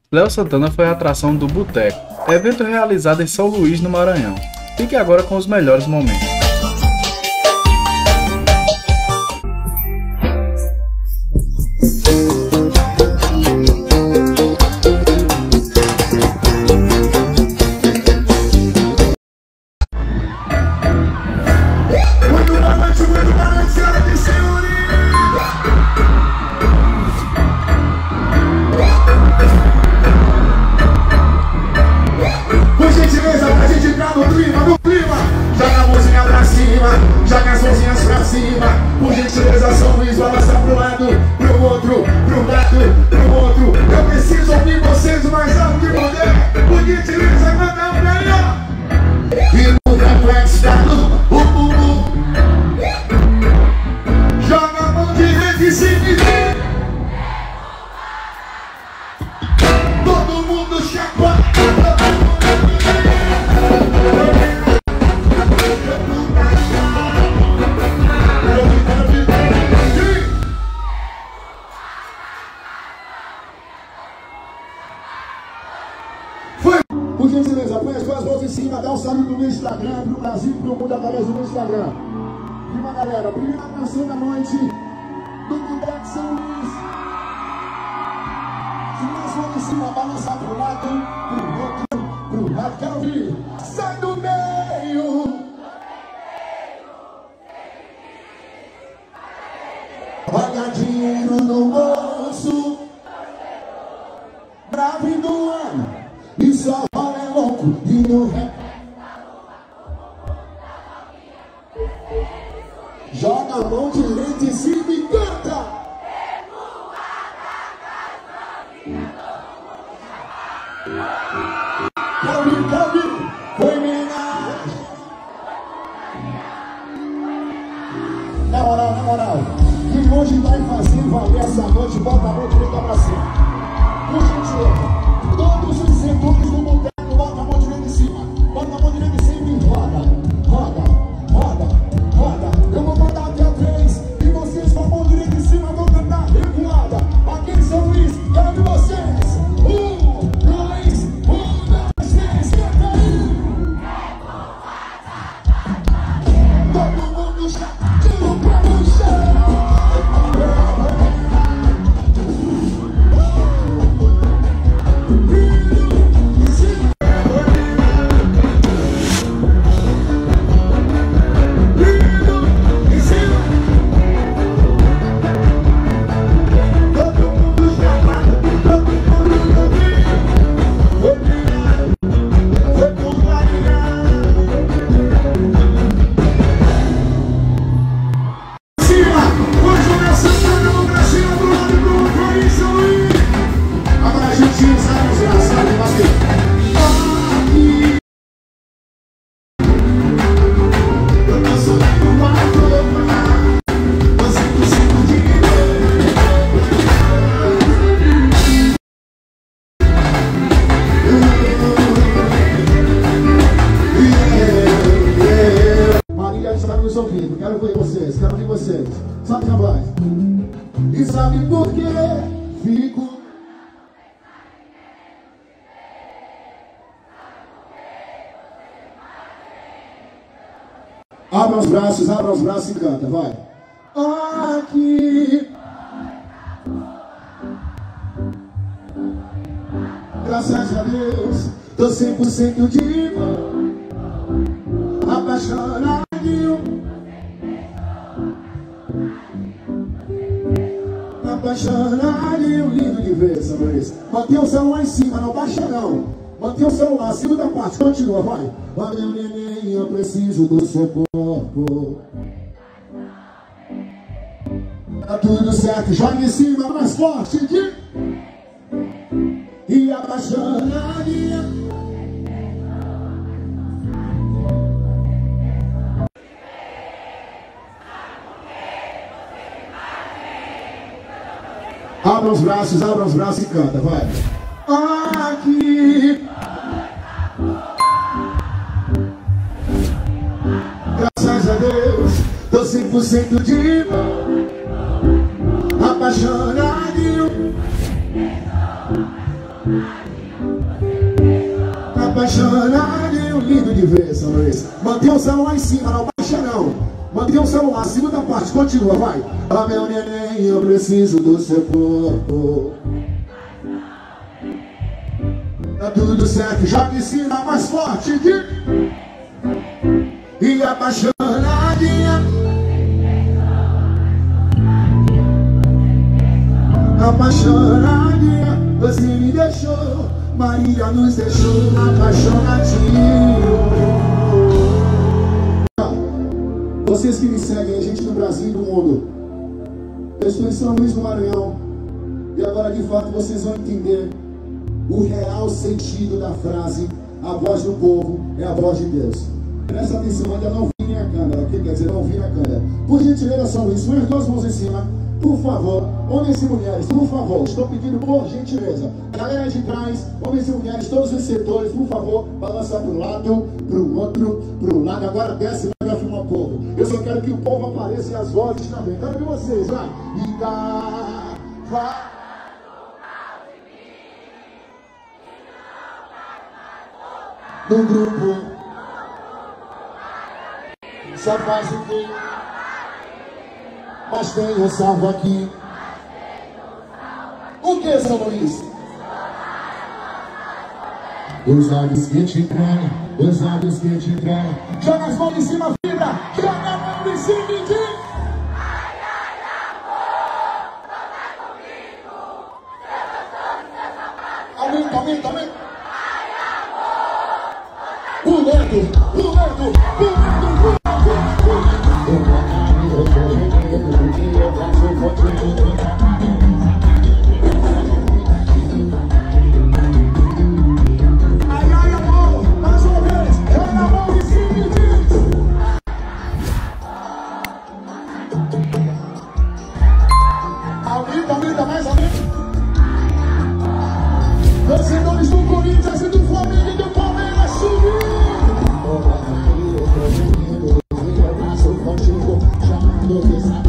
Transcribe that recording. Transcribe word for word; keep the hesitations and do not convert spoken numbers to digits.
Léo Santana foi a atração do Boteco, evento realizado em São Luís, no Maranhão. Fique agora com os melhores momentos. Joga as mãozinhas pra cima, por gentileza, São Luís, balança pro lado, pro outro, pro lado, pro outro. Eu preciso ouvir vocês o mais alto que puder, por gentileza, manda um aí, ó. E no reflexo da lua, o bumbum. Joga a mão direita e se dizer. Todo mundo chacoalha. Por gentileza, põe as duas mãos em cima, dá um saludo no Instagram, pro Brasil, pro mundo através do Instagram. Prima galera, primeira canção da noite do Boteco São Luís. Tira as mãos em cima, balançar pro lado, pro outro, pro lado. Quero ouvir. Sai do meio. Olha dinheiro no bolso. Brave do ano. E só rola é louco e não rap. Joga a mão direita em cima e canta. Calma, calma, foi homenagem. Na moral, na moral, quem hoje vai fazer valer essa noite, bota a mão direita pra cima. Por gentileza. Todos os setores do boteco, bota a mão direita em cima. Bota a mão direita em cima e roda, roda, roda, roda. Eu vou contar até três e vocês com a mão direita em cima vão cantar recuada. Aqui em São Luís, quero de vocês. Um, dois, um, dois, três, canta aí. Todo mundo já tira o pé no chão. Quero ver vocês, quero ver vocês. Sabe a voz? E sabe por que fico? Abra os braços, abra os braços e canta, vai. Aqui. Graças a Deus, tô cem por cento de bom. Apaixonado. Apaixonado e um lindo de ver essa vez. Mantenha o celular em cima, não baixa não. Mantenha o celular, segunda parte, continua, vai. Ó meu neném, eu preciso do seu corpo. Tá tudo certo, joga em cima, mais forte de... E apaixonado. Abra os braços, abra os braços e canta, vai. Aqui. Graças a Deus, tô cem por cento de bom. Apaixonado. Apaixonadinho, lindo de ver, São Luís. Mantenha o celular em cima, não baixa não. Mantenha o celular, segunda parte, continua, vai. Ah, meu neném, eu preciso do seu corpo. Tá tudo certo, joga em cima mais forte de... E apaixonadinha, apaixonadinha, você me deixou, Maria nos deixou apaixonadinho. Vocês que me seguem, a gente do Brasil e do mundo, eu estou em São Luís do Maranhão, e agora de fato vocês vão entender o real sentido da frase: a voz do povo é a voz de Deus. Presta atenção, ainda não vi a câmera, o que quer dizer não vi a câmera? Por gentileza, São Luís, põe as duas mãos em cima, por favor, homens e mulheres, por favor, estou pedindo por gentileza. Galera de trás, homens e mulheres, todos os setores, por favor, balançar para um lado, para o outro, para o lado. Agora desce para filmar o povo. Eu só quero que o povo apareça e as vozes também. Quero ver vocês, vai. E dá, vai. No grupo, só faz o que, mas tem um salvo aqui. O que, São Luís? Os olhos que te traem, os olhos que te traem. Joga as mãos em cima, vibra. Joga a mão em cima e diz: ai, ai, amor, conta comigo. Eu gostoso dessa parte. Aumenta, aumenta, aumenta. Ai, amor, pulando, pulando, pulando, pulando. Ai, ai, amor, mais uma vez, joga a mão em cima e diz: aumenta, aumenta, mais aumenta. Torcedores do Corinthians e do Flamengo e do Palmeiras subindo. Contigo, chamando que sabe.